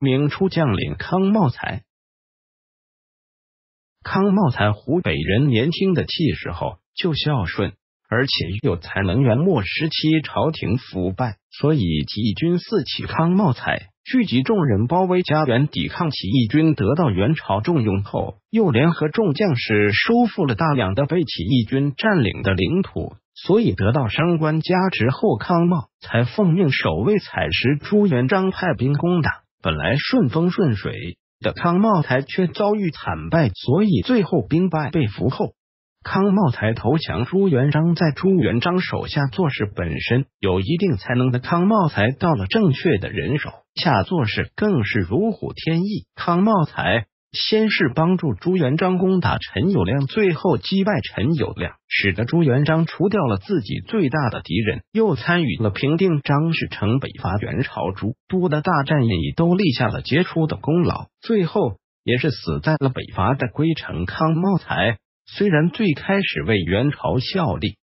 明初将领康茂才。康茂才湖北人，年轻的气势后就孝顺，而且有才能。元末时期朝廷腐败，所以起义军四起。康茂才聚集众人包围家园，抵抗起义军，得到元朝重用后，又联合众将士收复了大量的被起义军占领的领土，所以得到升官加职后，康茂才奉命守卫采石。朱元璋派兵攻打，本来顺风顺水的康茂才却遭遇惨败，所以最后兵败被俘后，康茂才投降朱元璋。在朱元璋手下做事本身有一定才能的康茂才，到了正确的人手下做事更是如虎添翼。康茂才先是帮助朱元璋攻打陈友谅，最后击败陈友谅，使得朱元璋除掉了自己最大的敌人，又参与了平定张士诚北伐元朝诸都的大战役，都立下了杰出的功劳。最后也是死在了北伐的归程。康茂才虽然最开始为元朝效力，